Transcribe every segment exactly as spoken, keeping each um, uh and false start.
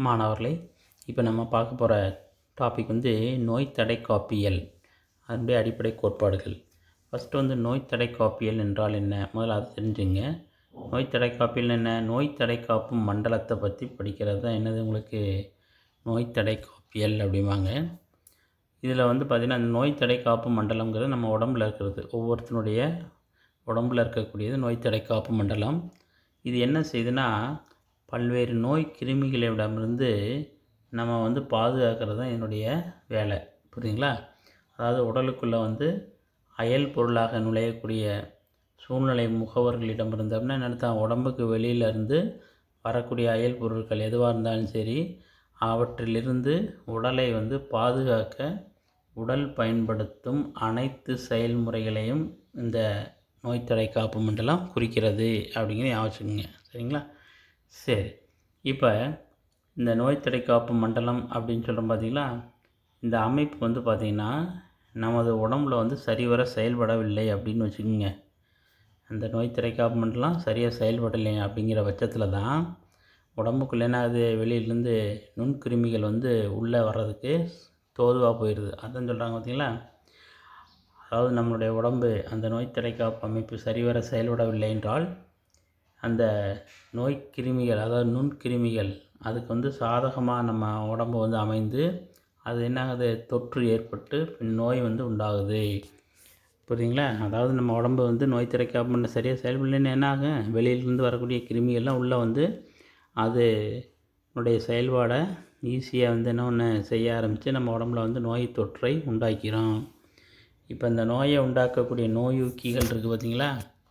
மாணவர்களே, இப்போ நம்ம பார்க்க போகிற டாபிக் வந்து நோய் தடைக்காப்பியல், அதனுடைய அடிப்படை கோட்பாடுகள். ஃபஸ்ட்டு வந்து நோய் தடைக்காப்பியல் என்றால் என்ன, முதல்ல அதை தெரிஞ்சுங்க. நோய் தடைக்காப்பியல் என்ன, நோய் தடைக்காப்பும் மண்டலத்தை பற்றி படிக்கிறது தான் என்னது உங்களுக்கு நோய் தடைக்காப்பியல் அப்படிம்பாங்க. இதில் வந்து பார்த்திங்கன்னா அந்த நோய் தடைக்காப்பு மண்டலங்கிறது நம்ம உடம்புல இருக்கிறது, ஒவ்வொருத்தனுடைய உடம்பில் இருக்கக்கூடியது நோய் தடைக்காப்பு மண்டலம். இது என்ன செய்யுதுன்னா, பல்வேறு நோய் கிருமிகளிடமிருந்து நம்ம வந்து பாதுகாக்கிறது தான் என்னுடைய வேலை, புரியுதுங்களா? அதாவது உடலுக்குள்ளே வந்து அயல் பொருளாக நுழையக்கூடிய சூழ்நிலை முகவர்களிடமிருந்து அப்படின்னா என்னென்னா, உடம்புக்கு வெளியிலேருந்து வரக்கூடிய அயல் பொருட்கள் எதுவாக இருந்தாலும் சரி, அவற்றிலிருந்து உடலை வந்து பாதுகாக்க உடல் பயன்படுத்தும் அனைத்து செயல்முறைகளையும் இந்த நோய் தடைக்காப்பு மண்டலம் குறிக்கிறது அப்படிங்கிற ஞாபகம், சரிங்களா? சரி, இப்போ இந்த நோய் தடைக்காப்பு மண்டலம் அப்படின்னு சொல்கிறோம் பார்த்தீங்களா, இந்த அமைப்பு வந்து பார்த்திங்கன்னா நமது உடம்புல வந்து சரிவர செயல்படவில்லை அப்படின்னு வச்சுக்கோங்க. அந்த நோய் தடைக்காப்பு மண்டலம் சரியாக செயல்படலை அப்படிங்கிற பட்சத்தில் தான் உடம்புக்குள்ளே என்ன ஆகுது, வெளியிலேருந்து நுண்கிருமிகள் வந்து உள்ளே வர்றதுக்கு தோதுவாக போயிடுது. அதான் சொல்கிறாங்க பார்த்தீங்களா, அதாவது நம்மளுடைய உடம்பு அந்த நோய் தடைக்காப்பு அமைப்பு சரிவர செயல்படவில்லை என்றால் அந்த நோய் கிருமிகள், அதாவது நுண்கிருமிகள் அதுக்கு வந்து சாதகமாக நம்ம உடம்பு வந்து அமைந்து அது என்ன ஆகுது, தொற்று ஏற்பட்டு நோய் வந்து உண்டாகுது, புரியுதுங்களா? அதாவது நம்ம உடம்பு வந்து நோய் தடைக்காப்பு மண்டலம் சரியாக செயல்படலைன்னு என்ன ஆகும், வெளியிலேருந்து வரக்கூடிய கிருமிகள்லாம் உள்ளே வந்து அது உடைய செயல்பாடை ஈஸியாக வந்து என்ன ஒன்று செய்ய ஆரம்பித்து நம்ம உடம்புல வந்து நோய் தொற்றை உண்டாக்கிறோம். இப்போ இந்த நோயை உண்டாக்கக்கூடிய நோயூக்கிகள் இருக்குது பார்த்திங்களா,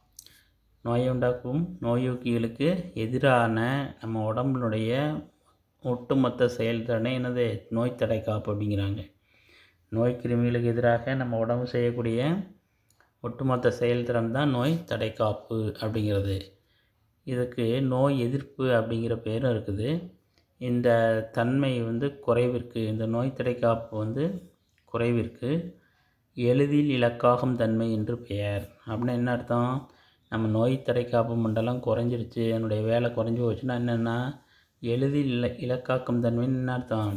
நோயை உண்டாக்கும் நோயூக்கிகளுக்கு எதிரான நம்ம உடம்பினுடைய ஒட்டுமொத்த செயல்திறனை என்னது நோய் தடைக்காப்பு அப்படிங்கிறாங்க. நோய் கிருமிகளுக்கு எதிராக நம்ம உடம்பு செய்யக்கூடிய ஒட்டுமொத்த செயல்திறன் தான் நோய் தடைக்காப்பு அப்படிங்கிறது. இதுக்கு நோய் எதிர்ப்பு அப்படிங்கிற பேரும் இருக்குது. இந்த தன்மை வந்து குறைவிற்கு, இந்த நோய் தடைக்காப்பு வந்து குறைவிற்கு எளிதில் இலக்காகும் தன்மை என்று பெயர். அப்படின்னா என்ன அர்த்தம், நம்ம நோய் தடைக்காப்பு மண்டலம் குறைஞ்சிருச்சு, என்னுடைய வேலை குறைஞ்சி போச்சுன்னா என்னென்னா எளிதில் இல இலக்காக்கும் தன்மைன்னு என்ன அர்த்தம்,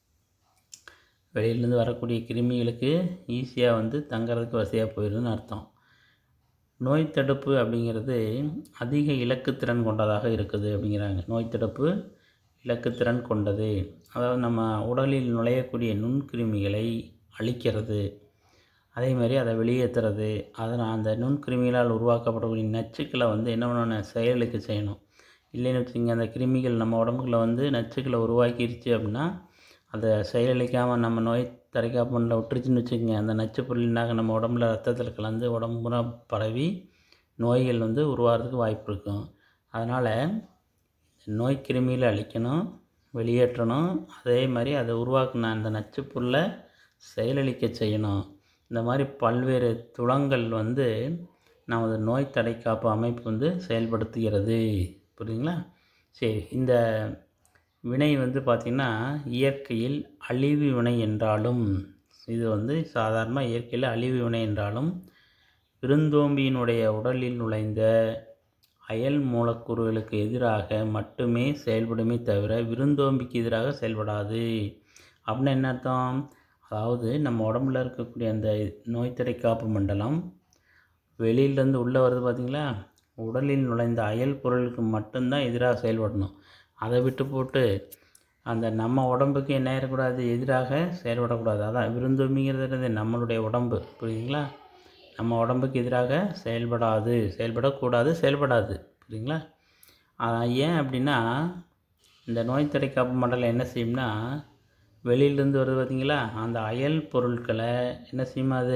வெளியிலேருந்து வரக்கூடிய கிருமிகளுக்கு ஈஸியாக வந்து தங்கிறதுக்கு வசதியாக போயிடுதுன்னு அர்த்தம். நோய் தடுப்பு அப்படிங்கிறது அதிக இலக்குத்திறன் கொண்டதாக இருக்குது அப்படிங்கிறாங்க. நோய் தடுப்பு இலக்குத்திறன் கொண்டது, அதாவது நம்ம உடலில் நுழையக்கூடிய நுண்கிருமிகளை அழிக்கிறது, அதே மாதிரி அதை வெளியேற்றுறது, அதனால் அந்த நுண்கிருமிகளால் உருவாக்கப்படக்கூடிய நச்சுக்களை வந்து என்ன பண்ணணும், செயலுக்கு செய்யணும். இல்லைன்னு வச்சுக்கோங்க, அந்த கிருமிகள் நம்ம உடம்புக்குள்ள வந்து நச்சுக்களை உருவாக்கிடுச்சு அப்படின்னா அதை செயலளிக்காமல் நம்ம நோய் தடைக்காப்பு மண்டலம் விட்டுருச்சுன்னு வச்சுக்கோங்க, அந்த நச்சு பொருளினாக நம்ம உடம்புல ரத்தத்தில் கலந்து உடம்புனா பரவி நோய்கள் வந்து உருவாகிறதுக்கு வாய்ப்பு இருக்கும். அதனால் நோய் கிருமிகளை அழிக்கணும், வெளியேற்றணும், அதே மாதிரி அதை உருவாக்கின அந்த நச்சு பொருளை செயலளிக்க செய்யணும். இந்த மாதிரி பல்வேறு துளங்கள் வந்து நமது நோய் தடைக்காப்பு அமைப்பு வந்து செயல்படுத்துகிறது, புரியுதுங்களா? சரி, இந்த வினை வந்து பார்த்திங்கன்னா இயற்கையில் அழிவு வினை என்றாலும், இது வந்து சாதாரணமாக இயற்கையில் அழிவு வினை என்றாலும் விருந்தோம்பியினுடைய உடலில் நுழைந்த அயல் மூலக்கூறுகளுக்கு எதிராக மட்டுமே செயல்படுமே தவிர விருந்தோம்பிக்கு எதிராக செயல்படாது. அப்படின்னா என்ன அர்த்தம், அதாவது நம்ம உடம்புல இருக்கக்கூடிய அந்த நோய் தடைக்காப்பு மண்டலம் வெளியிலேருந்து உள்ளே வருது பார்த்திங்களா, உடலில் நுழைந்த அயல் பொருளுக்கு மட்டும்தான் எதிராக செயல்படணும். அதை விட்டு போட்டு அந்த நம்ம உடம்புக்கு என்ன ஆகிடக்கூடாது, எதிராக செயல்படக்கூடாது. அதான் விருந்தோம்பிங்கிறது நம்மளுடைய உடம்பு, புரியுதுங்களா? நம்ம உடம்புக்கு எதிராக செயல்படாது, செயல்படக்கூடாது, செயல்படாது, புரியுதுங்களா? ஏன் அப்படின்னா இந்த நோய் தடைக்காப்பு மண்டலம் என்ன செய்யும்னா, வெளியிலேருந்து வருது பார்த்திங்களா, அந்த அயல் பொருட்களை என்ன செய்யுமா, அது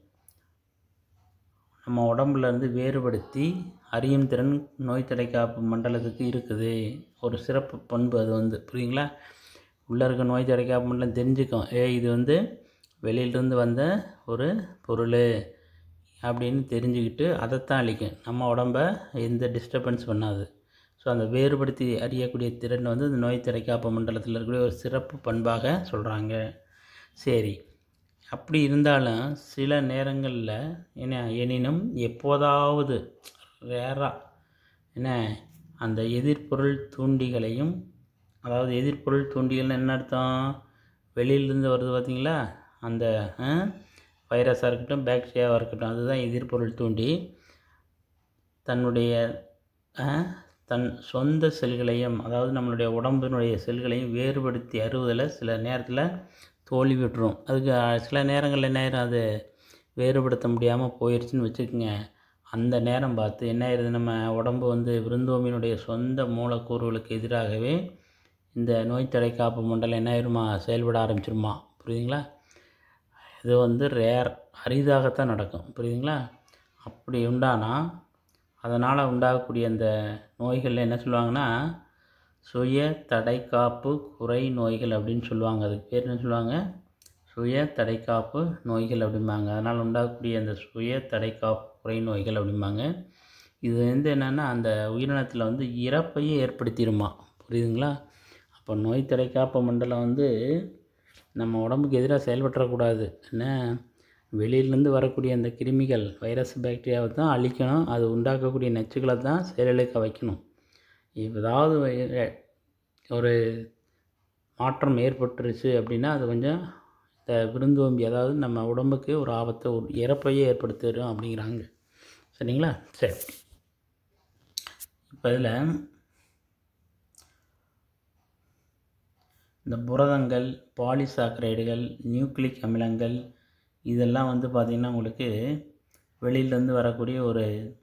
நம்ம உடம்புலேருந்து வேறுபடுத்தி அறியும் திறன் நோய் தடைக்காப்பு மண்டலத்துக்கு இருக்குது. ஒரு சிறப்பு பண்பு அது வந்து, புரியுங்களா? உள்ளே இருக்க நோய் தடைக்காப்பு மண்டலம் தெரிஞ்சுக்கும், ஏ இது வந்து வெளியிலேருந்து வந்த ஒரு பொருள் அப்படின்னு தெரிஞ்சுக்கிட்டு அதைத்தான் அழிக்கும், நம்ம உடம்பை எந்த டிஸ்டர்பன்ஸ் பண்ணாது. ஸோ அந்த வேறுபடுத்தி அறியக்கூடிய திறன் வந்து இந்த நோய் தடைக்காப்பு மண்டலத்தில் இருக்கக்கூடிய ஒரு சிறப்பு பண்பாக சொல்கிறாங்க. சரி, அப்படி இருந்தாலும் சில நேரங்களில் என்ன எனினும் எப்போதாவது ரேராக என்ன அந்த எதிர்பொருள் தூண்டிகளையும் அதாவது எதிர்பொருள் தூண்டிகள்னு என்ன அர்த்தம்? வெளியிலேருந்து வருது பார்த்திங்களா, அந்த வைரஸாக இருக்கட்டும் பாக்டீரியாவாக இருக்கட்டும், அதுதான் எதிர்பொருள் தூண்டி. தன்னுடைய தன் சொந்த செல்களையும், அதாவது நம்மளுடைய உடம்பினுடைய செல்களையும் வேறுபடுத்தி அறுவதில் சில நேரத்தில் தோல்வி விட்டுரும். அதுக்கு சில நேரங்களில் என்ன ஆயிரும், அது வேறுபடுத்த முடியாமல் போயிடுச்சுன்னு வச்சுக்கோங்க. அந்த நேரம் பார்த்து என்ன ஆயிடுது, நம்ம உடம்பு வந்து விருந்தோம்பியினுடைய சொந்த மூலக்கூறுகளுக்கு எதிராகவே இந்த நோய் தடை காப்பு மண்டலம் என்ன ஆயிருமா, செயல்பட ஆரம்பிச்சிருமா. புரியுதுங்களா? இது வந்து ரேர், அரிதாகத்தான் நடக்கும். புரியுதுங்களா? அப்படி உண்டானா அதனால் உண்டாகக்கூடிய அந்த நோய்களில் என்ன சொல்லுவாங்கன்னா, சுய தடைக்காப்பு குறை நோய்கள் அப்படின்னு சொல்லுவாங்க. அதுக்கு பேர் என்ன சொல்லுவாங்க? சுய தடைக்காப்பு நோய்கள் அப்படிம்பாங்க. அதனால் உண்டாகக்கூடிய அந்த சுய தடைக்காப்பு குறை நோய்கள் அப்படிம்பாங்க. இது வந்து என்னென்னா, அந்த உயிரினத்தில் வந்து இறப்பையே ஏற்படுத்திடுமா. புரியுதுங்களா? அப்போ நோய் தடைக்காப்பு மண்டலம் வந்து நம்ம உடம்புக்கு எதிராக செயல்பட்டுறக்கூடாது. என்ன, வெளியிலேருந்து வரக்கூடிய அந்த கிருமிகள், வைரஸ், பாக்டீரியாவை தான் அழிக்கணும். அது உண்டாக்கக்கூடிய நச்சுக்களை தான் செயலிழக்க வைக்கணும். ஏதாவது ஒரு மாற்றம் ஏற்பட்டுருச்சு அப்படின்னா அது கொஞ்சம் இந்த விருந்தோம்பி, அதாவது நம்ம உடம்புக்கு ஒரு ஆபத்தை, ஒரு இறப்பையே ஏற்படுத்திடும் அப்படிங்கிறாங்க. சரிங்களா? சரி, இப்போ இதில் இந்த புரதங்கள், பாலிசாக்கரைடுகள், நியூக்ளிக் அமிலங்கள் இதெல்லாம் வந்து பார்த்திங்கன்னா உங்களுக்கு வெளியிலேருந்து வரக்கூடிய ஒரு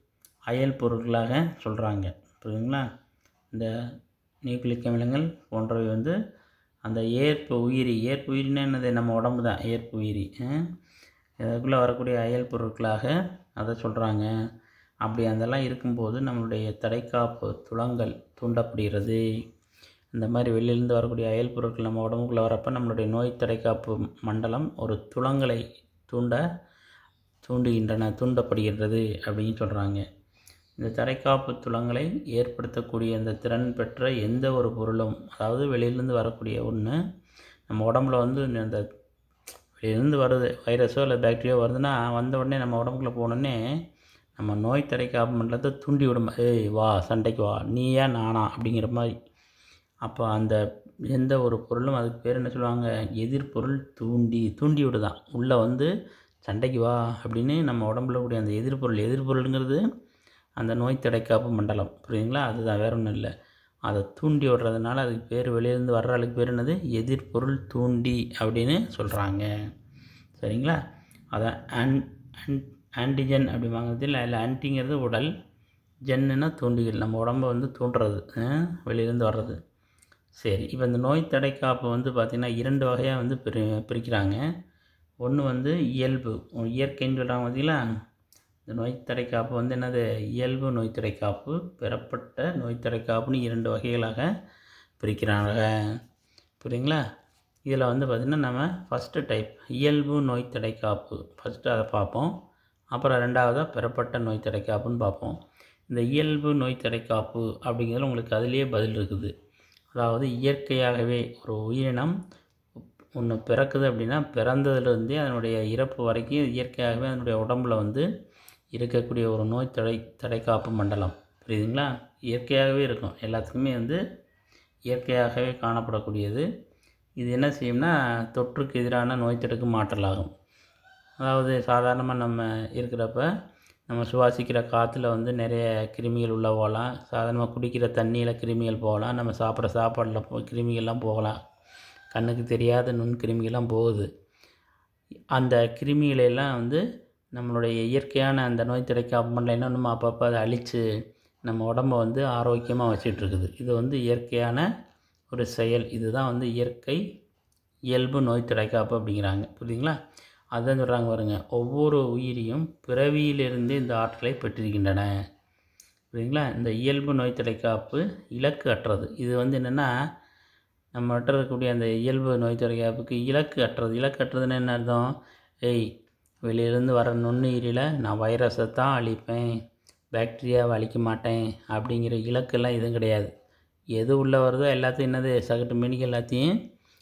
அயல் பொருட்களாக சொல்கிறாங்க. புரியுதுங்களா? இந்த நியூக்ளிக் அமிலங்கள் போன்றவை வந்து அந்த ஏற்பு உயிரி, ஏற்பு உயிரினா என்னது, நம்ம உடம்பு தான் ஏற்பு உயிரி. அதுக்குள்ளே வரக்கூடிய அயல் பொருட்களாக அதை சொல்கிறாங்க. அப்படி அதெல்லாம் இருக்கும்போது நம்மளுடைய தடைக்காப்பு துளங்கள் தூண்டப்படுகிறது. இந்த மாதிரி வெளியிலேருந்து வரக்கூடிய அயல் பொருட்கள் நம்ம உடம்புக்குள்ளே வரப்போ நம்மளுடைய நோய் தடைக்காப்பு மண்டலம் ஒரு துளங்களை தூண்ட தூண்டுகின்றன தூண்டப்படுகின்றது அப்படின்னு சொல்கிறாங்க. இந்த தடைக்காப்பு துளங்களை ஏற்படுத்தக்கூடிய அந்த திறன் பெற்ற எந்த ஒரு பொருளும், அதாவது வெளியிலேருந்து வரக்கூடிய ஒன்று நம்ம உடம்புல வந்து அந்த வெளியிலேருந்து வருது, வைரஸோ இல்லை பாக்டீரியா வருதுன்னா வந்த உடனே நம்ம உடம்புக்குள்ளே போனோடனே நம்ம நோய் தடைக்காப்பு மண்டலத்தை தூண்டி விடும். ஏய் வா, சண்டைக்கு வா, நீயா நானா அப்படிங்கிற மாதிரி. அப்போ அந்த எந்த ஒரு பொருளும் அதுக்கு பேர் என்ன சொல்லுவாங்க, எதிர்பொருள் தூண்டி தூண்டி விடுதான். உள்ளே வந்து சண்டைக்கு வா அப்படின்னு நம்ம உடம்புல கூடிய அந்த எதிர்பொருள், எதிர்பொருளுங்கிறது அந்த நோய் தடைக்காப்பு மண்டலம். புரியுதுங்களா? அதுதான், வேற ஒன்றும் இல்லை. அதை தூண்டி விடுறதுனால அதுக்கு பேர், வெளியிலேருந்து வர்ற ஆளுக்கு பேர் என்னது, எதிர்பொருள் தூண்டி அப்படின்னு சொல்கிறாங்க. சரிங்களா? அதை ஆன் ஆன்டிஜன் அப்படி வாங்குறது இல்லை. இல்லை, ஆன்டிங்கிறது உடல், ஜென்னுன்னா தூண்டிகள், நம்ம உடம்பை வந்து தூண்டுறது, வெளியிலேருந்து வர்றது. சரி, இப்போ இந்த நோய் தடைக்காப்பு வந்து பார்த்திங்கன்னா இரண்டு வகையாக வந்து பிரி பிரிக்கிறாங்க. ஒன்று வந்து இயல்பு, இயற்கைன்னு சொல்கிறாங்க பார்த்தீங்களா. இந்த நோய் தடைக்காப்பு வந்து என்னது, இயல்பு நோய் தடைக்காப்பு, பெறப்பட்ட நோய் தடைக்காப்புன்னு இரண்டு வகைகளாக பிரிக்கிறாங்க. புரியுங்களா? இதில் வந்து பார்த்திங்கன்னா நம்ம ஃபஸ்ட்டு டைப் இயல்பு நோய் தடைக்காப்பு, ஃபஸ்ட்டு அதை பார்ப்போம். அப்புறம் ரெண்டாவதாக பெறப்பட்ட நோய் தடைக்காப்புன்னு பார்ப்போம். இந்த இயல்பு நோய் தடைக்காப்பு அப்படிங்கிறதுல உங்களுக்கு அதிலேயே பதில் இருக்குது. அதாவது இயற்கையாகவே ஒரு உயிரினம் ஒன்று பிறக்குது அப்படின்னா பிறந்ததுலேருந்தே அதனுடைய இறப்பு வரைக்கும் இயற்கையாகவே அதனுடைய உடம்பில் வந்து இருக்கக்கூடிய ஒரு நோய் தடை தடைக்காப்பு மண்டலம். புரியுதுங்களா? இயற்கையாகவே இருக்கும், எல்லாத்துக்குமே வந்து இயற்கையாகவே காணப்படக்கூடியது. இது என்ன செய்யும்னா தொற்றுக்கு எதிரான நோய் தடுக்கும் ஆற்றலாகும். அதாவது சாதாரணமாக நம்ம இருக்கிறப்ப நம்ம சுவாசிக்கிற காற்றுல வந்து நிறைய கிருமிகள் உள்ளே போகலாம். சாதாரணமாக குடிக்கிற தண்ணியில் கிருமிகள் போகலாம். நம்ம சாப்பிட்ற சாப்பாடில் போ கிருமிகள்லாம் போகலாம். கண்ணுக்கு தெரியாத நுண்கிருமிகள்லாம் போகுது. அந்த கிருமிகளெல்லாம் வந்து நம்மளுடைய இயற்கையான அந்த நோய் தடைக்காப்பு மண்டலம் என்ன நம்ம அப்பப்போ அதை அழித்து நம்ம உடம்பை வந்து ஆரோக்கியமாக வச்சிட்ருக்குது. இது வந்து இயற்கையான ஒரு செயல். இதுதான் வந்து இயற்கை இயல்பு நோய் தடைக்காப்பு அப்படிங்கிறாங்க. புரியுதுங்களா? அதுதான் சொல்கிறாங்க பாருங்க, ஒவ்வொரு உயிரியும் பிறவியிலிருந்தே இந்த ஆற்றலை பெற்றிருக்கின்றன. புரியுதுங்களா? இந்த இயல்பு நோய் தடைக்காப்பு இலக்கு அற்றது. இது வந்து என்னென்னா நம்மகிட்ட இருக்கக்கூடிய அந்த இயல்பு நோய் தடைக்காப்புக்கு இலக்கு அற்றது. இலக்கு அற்றதுன்னு என்ன அர்த்தம்? ஏய், வெளியிலேருந்து வர நுண்ணுயிரில் நான் வைரஸை தான் அழிப்பேன், பாக்டீரியாவை அழிக்க மாட்டேன் அப்படிங்கிற இலக்கெல்லாம் எதுவும் கிடையாது. எது உள்ளே வருதோ எல்லாத்தையும் என்னது சகட்டு மீனிக்கு எல்லாத்தையும்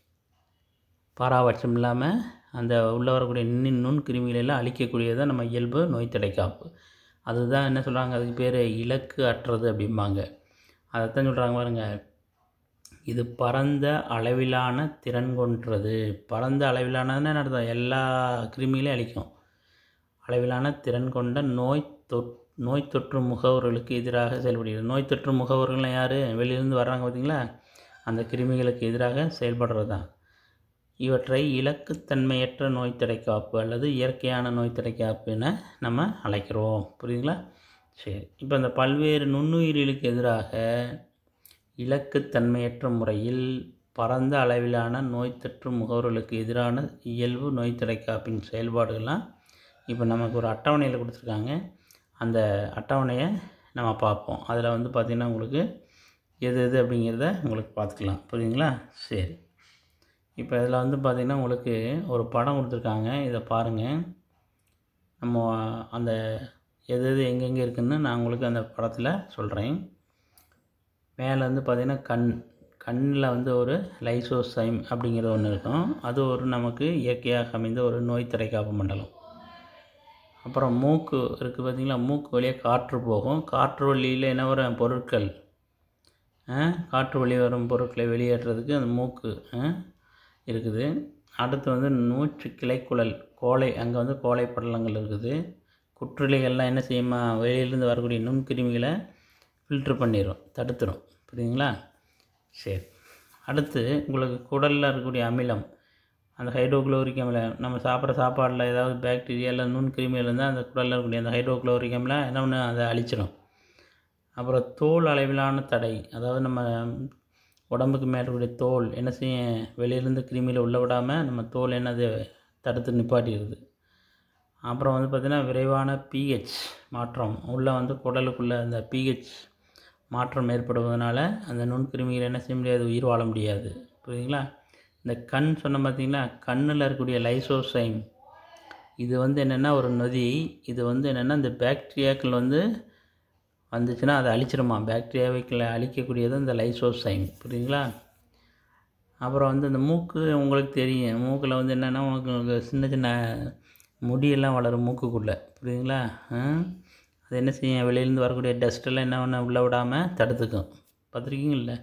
பாராபட்சம் இல்லாமல் அந்த உள்ளே வரக்கூடிய நுண் நுண் கிருமிகளெல்லாம் அழிக்கக்கூடியதான் நம்ம இயல்பு நோய் தடைக்காப்பு. அதுதான் என்ன சொல்கிறாங்க, அதுக்கு பேர் இலக்கு அற்றது அப்படிம்பாங்க. அதைத்தான் சொல்கிறாங்க பாருங்க, இது பரந்த அளவிலான திறன் கொண்டது. பரந்த அளவிலானதுன்னு என்ன அர்த்தம்? எல்லா கிருமிகளையும் அழிக்கும். அளவிலான திறன் கொண்ட நோய் தொற் நோய் தொற்று முகவர்களுக்கு எதிராக செயல்படுகிறது. நோய் தொற்று முகவர்கள்லாம் யார்? வெளியிலேருந்து வர்றாங்க பார்த்தீங்களா? அந்த கிருமிகளுக்கு எதிராக செயல்படுறது தான். இவற்றை இலக்குத்தன்மையற்ற நோய் தடைக்காப்பு அல்லது இயற்கையான நோய் தடைக்காப்புன்னு நம்ம அழைக்கிறோம். புரியுதுங்களா? சரி, இப்போ இந்த பல்வேறு நுண்ணுயிரிகளுக்கு எதிராக இலக்குத்தன்மையற்ற முறையில் பரந்த அளவிலான நோய் தொற்று முகவர்களுக்கு எதிரான இயல்பு நோய் தடைக்காப்பின் செயல்பாடுகள்லாம் இப்போ நமக்கு ஒரு அட்டவணையில் கொடுத்துருக்காங்க. அந்த அட்டவணையை நம்ம பார்ப்போம். அதில் வந்து பார்த்திங்கன்னா உங்களுக்கு எது எது அப்படிங்கிறத உங்களுக்கு பார்த்துக்கலாம். புரியுதுங்களா? சரி, இப்போ இதில் வந்து பார்த்திங்கன்னா உங்களுக்கு ஒரு படம் கொடுத்துருக்காங்க. இதை பாருங்கள். நம்ம அந்த எது எது எங்கெங்கே இருக்குதுன்னு நான் உங்களுக்கு அந்த படத்தில் சொல்கிறேன். மேலே வந்து பார்த்திங்கன்னா கண் கண்ணில் வந்து ஒரு லைசோசைம் அப்படிங்கிற ஒன்று இருக்கும். அது ஒரு நமக்கு இயற்கையாக அமைந்த ஒரு நோய் தடைக்காப்பு மண்டலம். அப்புறம் மூக்கு இருக்குது பார்த்திங்களா? மூக்கு வழியாக காற்று போகும். காற்று வழியில் என்ன வரும்? பொருட்கள், காற்று வழி வரும் பொருட்களை வெளியேற்றுறதுக்கு அந்த மூக்கு இருக்குது. அடுத்து வந்து நூற்று கிளைக்குழல் கோலை, அங்கே வந்து கோலை படலங்கள் இருக்குது. குற்றிலைகள்லாம் என்ன செய்யுமா? வெளியிலேருந்து வரக்கூடிய நுண்கிருமிகளை ஃபில்ட்ரு பண்ணிடும், தடுத்துடும். புரியுதுங்களா? சரி, அடுத்து உங்களுக்கு குடலில் இருக்கக்கூடிய அமிலம், அந்த ஹைட்ரோக்ளோரிக் அமிலம், நம்ம சாப்பிட்ற சாப்பாடில் ஏதாவது பாக்டீரியா இல்லை நுண்கிருமிகள் இருந்தால் அந்த குடலில் இருக்கக்கூடிய அந்த ஹைட்ரோக்ளோரிக் அமிலம் என்ன ஒன்று அதை அழிச்சிடும். அப்புறம் தோல் அளவிலான தடை, அதாவது நம்ம உடம்புக்கு மேலே இருக்கக்கூடிய தோல் என்ன செய்யும்? வெளியிலேருந்து கிருமியில் உள்ள விடாமல் நம்ம தோல் என்னது தடுத்து நிப்பாட்டிடுது. அப்புறம் வந்து பார்த்திங்கன்னா விரைவான பிஹெச் மாற்றம், உள்ளே வந்து குடலுக்குள்ளே அந்த பிஹெச் மாற்றம் ஏற்படுவதனால அந்த நுண்கிருமிகள் என்ன செய்ய முடியாது? உயிர் வாழ முடியாது. புரியுதுங்களா? இந்த கண் சொன்ன பார்த்திங்களா? கண்ணில் இருக்கக்கூடிய லைசோசைம், இது வந்து என்னென்னா ஒரு நொதி. இது வந்து என்னென்னா இந்த பாக்டீரியாக்கள் வந்து வந்துச்சுன்னா அதை அழிச்சிருமா. பாக்டீரியாவைகளை அழிக்கக்கூடியது இந்த லைசோசைம். புரியுதுங்களா? அப்புறம் வந்து இந்த மூக்கு உங்களுக்கு தெரியும். மூக்கில் வந்து என்னென்னா உங்களுக்கு சின்ன சின்ன முடியெல்லாம் வளரும் மூக்குக்குள்ளே. புரியுதுங்களா? அது என்ன செய்யும்? வெளியிலேருந்து வரக்கூடிய டஸ்ட்டெல்லாம் என்ன ஒன்று உள்ளே விடாமல் தடுத்துக்கும். பார்த்துருக்கீங்கள்ல?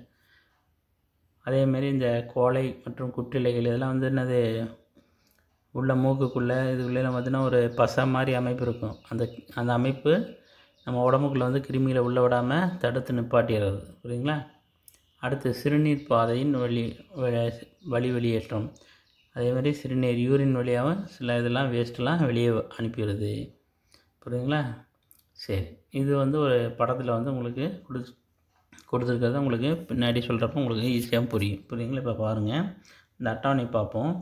அதேமாரி இந்த கோலை மற்றும் குற்றிலைகள் இதெல்லாம் வந்து என்னது உள்ள மூக்குக்குள்ளே இதுக்குள்ளெல்லாம் பார்த்தீங்கன்னா ஒரு பசை மாதிரி அமைப்பு இருக்கும். அந்த அந்த அமைப்பு நம்ம உடம்புக்குள்ளே வந்து கிருமிகளை உள்ளே விடாமல் தடுத்து நிப்பாட்டிடுறது. புரியுதுங்களா? அடுத்து சிறுநீர் பாதையின் வழி வழி வெளியேற்றம். அதேமாதிரி சிறுநீர் யூரின் வழியாகவும் சில இதெல்லாம் வேஸ்ட்டெல்லாம் வெளியே அனுப்பிடுது. புரியுதுங்களா? சரி, இது வந்து ஒரு படத்தில் வந்து உங்களுக்கு கொடு கொடுத்துருக்கிறது உங்களுக்கு பின்னாடி சொல்கிறப்ப உங்களுக்கு ஈஸியாக புரியும். புரியுதுங்களா? இப்போ பாருங்கள், இந்த அட்டவணை பார்ப்போம்.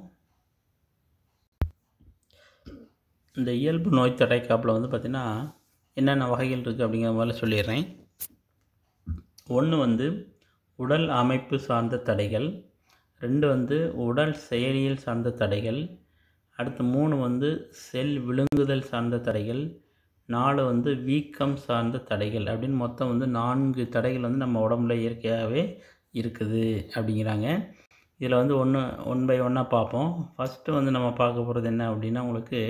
இந்த இயல்பு நோய் தடைக்காப்பில் வந்து பார்த்திங்கன்னா என்னென்ன வகைகள் இருக்குது அப்படிங்கிற மாதிரி சொல்லிடுறேன். ஒன்று வந்து உடல் அமைப்பு சார்ந்த தடைகள், ரெண்டு வந்து உடல் செயலியல் சார்ந்த தடைகள், அடுத்து மூணு வந்து செல் விழுங்குதல் சார்ந்த தடைகள், நாலு வந்து வீக்கம் சார்ந்த தடைகள் அப்படின்னு மொத்தம் வந்து நான்கு தடைகள் வந்து நம்ம உடம்புல இயற்கையாகவே இருக்குது அப்படிங்கிறாங்க. இதில் வந்து ஒன்று ஒன் பை ஒன்னாக பார்ப்போம். ஃபஸ்ட்டு வந்து நம்ம பார்க்க போகிறது என்ன அப்படின்னா உங்களுக்கு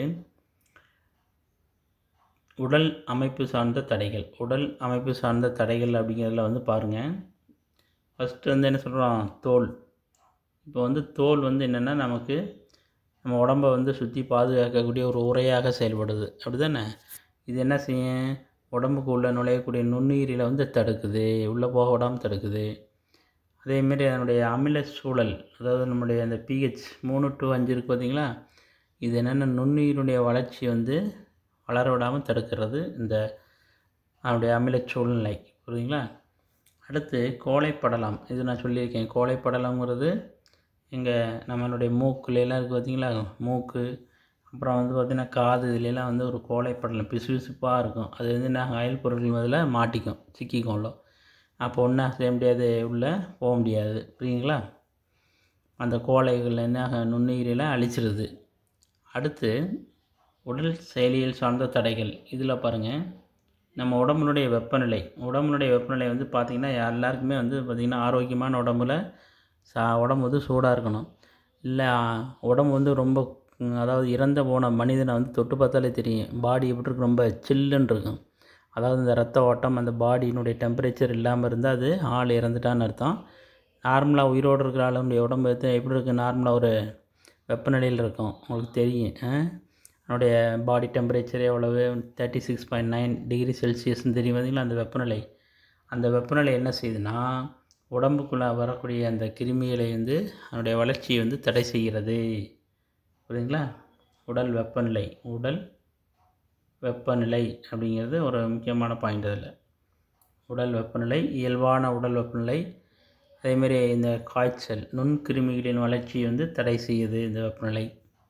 உடல் அமைப்பு சார்ந்த தடைகள். உடல் அமைப்பு சார்ந்த தடைகள் அப்படிங்கிறதுல வந்து பாருங்கள், ஃபஸ்ட்டு வந்து என்ன சொல்கிறோம்? தோல். இப்போ வந்து தோல் வந்து என்னென்னா நமக்கு நம்ம உடம்பை வந்து சுற்றி பாதுகாக்கக்கூடிய ஒரு உரையாக செயல்படுது. அப்படி தானே? இது என்ன செய்யும்? உடம்புக்கு உள்ளே நுழையக்கூடிய நுண்ணுயிரியில் வந்து தடுக்குது, உள்ளே போக விடாமல் தடுக்குது. அதேமாரி அதனுடைய அமில சூழல், அதாவது நம்முடைய அந்த பிஹெச் மூணு டு அஞ்சு இருக்குது பார்த்திங்களா? இது என்னென்ன நுண்ணுயிரினுடைய வளர்ச்சி வந்து வளர விடாமல் தடுக்கிறது இந்த அதனுடைய அமில சூழ்நிலை. புரியுதுங்களா? அடுத்து கோழைப்படலம். இது நான் சொல்லியிருக்கேன். கோழைப்படலங்கிறது இங்கே நம்மளுடைய மூக்குலாம் இருக்குது பார்த்திங்களா? மூக்கு, அப்புறம் வந்து பார்த்திங்கன்னா காது, இதுலாம் வந்து ஒரு கோழைப்படலம் பிசு பிசுப்பாக இருக்கும். அது வந்து என்ன அயல் பொருட்கள் முதல்ல மாட்டிக்கும், சிக்கிக்கும் உள்ள. அப்போ ஒன்றா செய்ய முடியாது, உள்ளே போக முடியாது. புரியுங்களா? அந்த கோழைகள் என்ன நுண்ணுயிரெல்லாம் அழிச்சிருது. அடுத்து உடல் செயலியல் சார்ந்த தடைகள். இதில் பாருங்கள், நம்ம உடம்புனுடைய வெப்பநிலை உடம்புனுடைய வெப்பநிலை வந்து பார்த்திங்கன்னா எல்லாருக்குமே வந்து பார்த்திங்கன்னா ஆரோக்கியமான உடம்புல சா உடம்பு வந்து சூடாக இருக்கணும். இல்லை உடம்பு வந்து ரொம்ப அதாவது இறந்த போன மனிதனை வந்து தொட்டு பார்த்தாலே தெரியும் பாடி எப்படி இருக்கு, ரொம்ப சில்லுன்னு இருக்கும். அதாவது இந்த ரத்த ஓட்டம் அந்த பாடியினுடைய டெம்பரேச்சர் இல்லாமல் இருந்தால் அது ஆள் இறந்துட்டான்னு அர்த்தம். நார்மலாக உயிரோடு இருக்கிற ஆளுடைய உடம்பு எப்படி இருக்குது, நார்மலாக ஒரு வெப்பநிலையில் இருக்கும், உங்களுக்கு தெரியும். அதனுடைய பாடி டெம்பரேச்சர் எவ்வளவு, thirty six point nine degree செல்சியஸ்ன்னு தெரியும் பார்த்தீங்களா அந்த வெப்பநிலை. அந்த வெப்பநிலை என்ன செய்யுதுன்னா உடம்புக்குள்ளே வரக்கூடிய அந்த கிருமிகளை வந்து அதனுடைய வளர்ச்சியை வந்து தடை செய்கிறது. புரியுதுங்களா? உடல் வெப்பநிலை உடல் வெப்பநிலை அப்படிங்கிறது ஒரு முக்கியமான பாயிண்ட். அதில் உடல் வெப்பநிலை, இயல்பான உடல் வெப்பநிலை, அதேமாரி இந்த காய்ச்சல், நுண்கிருமிகளின் வளர்ச்சியை வந்து தடை செய்யுது இந்த வெப்பநிலை.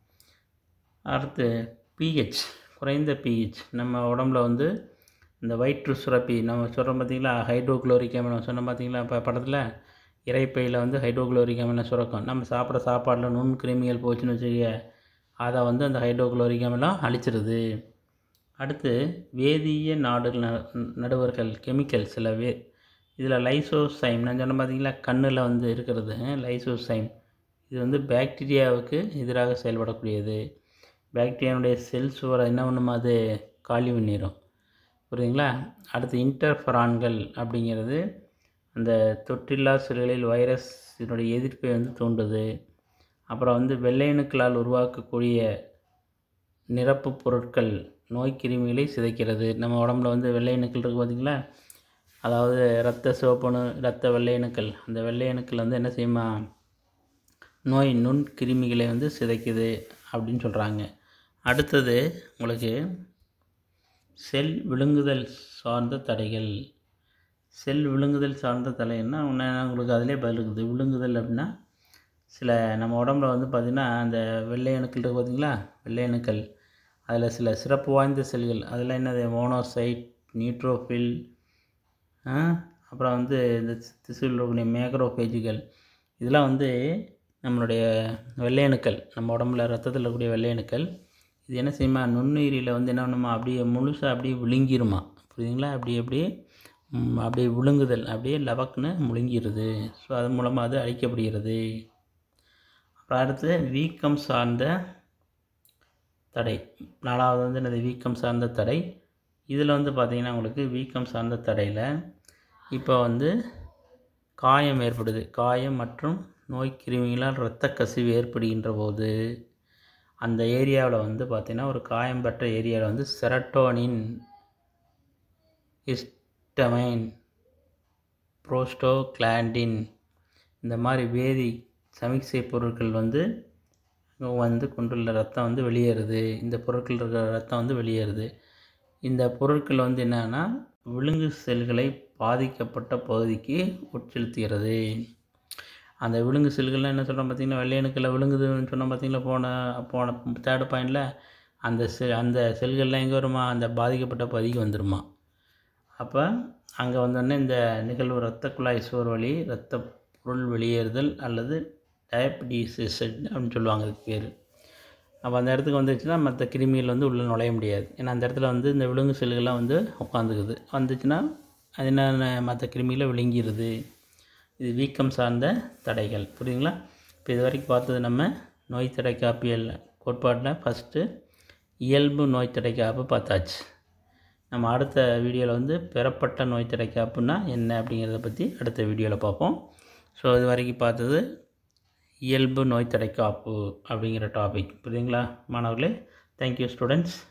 அடுத்து பிஹெச், குறைந்த பிஹெச். நம்ம உடம்புல வந்து இந்த வயிற்று சுரப்பி நம்ம சொல்கிறோம் பார்த்திங்களா, ஹைட்ரோக்ளோரிக் அமிலம் சொன்ன பார்த்திங்களா இப்போ படத்தில், இறைப்பையில் வந்து ஹைட்ரோக்ளோரிக் அமிலம் சுரக்கும். நம்ம சாப்பிட்ற சாப்பாட்டில் நுண்கிருமிகள் போச்சுன்னு வச்சுக்க, அதை வந்து அந்த ஹைட்ரோக்ளோரிக் அமிலம் அழிச்சிருது. அடுத்து வேதிய நாடுகள் நடுவர்கள், கெமிக்கல் சில வே இதில் லைசோசைம் நான் சொன்ன பார்த்திங்களா கண்ணில் வந்து இருக்கிறது லைசோசைம். இது வந்து பாக்டீரியாவுக்கு எதிராக செயல்படக்கூடியது. பாக்டீரியாவுடைய செல் சுவரை என்ன பண்ணுமா, அது காலி பண்ணிடும். புரியுதுங்களா? அடுத்து இன்டர்ஃபெரான்கள் அப்படிங்கிறது அந்த தொற்றில்லா செல்களில் வைரஸ் இதனுடைய எதிர்ப்பை வந்து தூண்டுது. அப்புறம் வந்து வெள்ளையணுக்களால் உருவாக்கக்கூடிய நிரப்பு பொருட்கள் நோய்க்கிருமிகளை சிதைக்கிறது. நம்ம உடம்புல வந்து வெள்ளையணுக்கள் இருக்குது பார்த்திங்களா, அதாவது இரத்த சிவப்பணு, இரத்த வெள்ளையணுக்கள். அந்த வெள்ளையணுக்கள் வந்து என்ன செய்யுமா, நோய் நுண்கிருமிகளை வந்து சிதைக்குது அப்படின்னு சொல்கிறாங்க. அடுத்தது உங்களுக்கு செல் விழுங்குதல் சார்ந்த தடைகள். செல் விழுங்குதல் சார்ந்த தடைன்னா ஒன்று உங்களுக்கு அதிலே பதில் இருக்குது. விழுங்குதல் அப்படின்னா சில நம்ம உடம்புல வந்து பார்த்திங்கன்னா அந்த வெள்ளையணுக்கள் இருக்குது பார்த்திங்களா, வெள்ளையணுக்கள் அதில் சில சிறப்பு வாய்ந்த செல்கள், அதெல்லாம் என்னது, மோனோசைட், நியூட்ரோஃபில், அப்புறம் வந்து இந்த திசுவில் இருக்கக்கூடிய மேக்ரோஃபேஜுகள், இதெல்லாம் வந்து நம்மளுடைய வெள்ளையணுக்கள், நம்ம உடம்புல ரத்தத்தில் இருக்கக்கூடிய வெள்ளையணுக்கள். இது என்ன செய்யுமா, நுண்ணுயிரியில் வந்து என்ன பண்ணுமா, அப்படியே முழுசாக அப்படியே விழுங்கிருமா. புரியுதுங்களா? அப்படியே அப்படியே அப்படியே விழுங்குதல், அப்படியே லவக்குன்னு முழுங்கிடுது. ஸோ அது மூலமாக அது அழிக்கப்படுகிறது. அப்புறம் அடுத்து வீக்கம் சார்ந்த தடை. நாலாவது வந்து என்னது, வீக்கம் சார்ந்த தடை. இதில் வந்து பார்த்திங்கன்னா உங்களுக்கு வீக்கம் சார்ந்த தடையில் இப்போ வந்து காயம் ஏற்படுது. காயம் மற்றும் நோய் கிருமிகளால் இரத்த கசிவு ஏற்படுகின்ற போது அந்த ஏரியாவில் வந்து பார்த்திங்கன்னா ஒரு காயம் பெற்ற ஏரியாவில் வந்து செரட்டோனின், ஹிஸ்டமைன், புரோஸ்டோகிளாண்டின் இந்த மாதிரி வேதி சமிக்சை பொருட்கள் வந்து வந்து கொண்டுள்ள ரத்தம் வந்து வெளியேறுது. இந்த பொருட்கள் இருக்கிற ரத்தம் வந்து வெளியேறுது. இந்த பொருட்கள் வந்து என்னன்னா விலங்கு செல்களை பாதிக்கப்பட்ட பகுதிக்கு உட்செலுத்துகிறது. அந்த விலங்கு செல்கள்லாம் என்ன சொல்கிறோம் பார்த்திங்கன்னா, வெள்ளையணுக்களை விழுங்குதுன்னு சொன்னோம் பார்த்திங்களா போன போன தேர்டு பாயிண்டில். அந்த செ அந்த செல்கள்லாம் எங்கே வருமா, அந்த பாதிக்கப்பட்ட பகுதிக்கு வந்துடுமா. அப்போ அங்கே வந்தோடனே இந்த நிகழ்வு இரத்த குழாய் சுவர் வழி இரத்த பொருள் வெளியேறுதல் அல்லது டயபிடிசிஸ் அப்படின்னு சொல்லுவாங்க அதுக்கு பேர். அப்போ அந்த இடத்துக்கு வந்துச்சுன்னா மற்ற கிருமிகள் வந்து உள்ளே நுழைய முடியாது. ஏன்னா அந்த இடத்துல வந்து இந்த விலங்கு செல்கள்லாம் வந்து உட்காந்துக்குது. வந்துச்சுன்னா அது என்னென்ன மற்ற கிருமிகளை விழுங்கிடுது. இது வீக்கம் சார்ந்த தடைகள். புரியுதுங்களா? இப்போ இது வரைக்கும் பார்த்தது நம்ம நோய் தடை காப்பியல் கோட்பாட்டில் ஃபஸ்ட்டு இயல்பு நோய் தடை காப்பு பார்த்தாச்சு. நம்ம அடுத்த வீடியோவில் வந்து பெறப்பட்ட நோய் தடை காப்புன்னா என்ன அப்படிங்கிறத பற்றி அடுத்த வீடியோவில் பார்ப்போம். ஸோ இது வரைக்கும் பார்த்தது இயல்பு நோய் தடை காப்பு அப்படிங்கிற டாபிக். புரியுதுங்களா மாணவர்களே? Thank you students.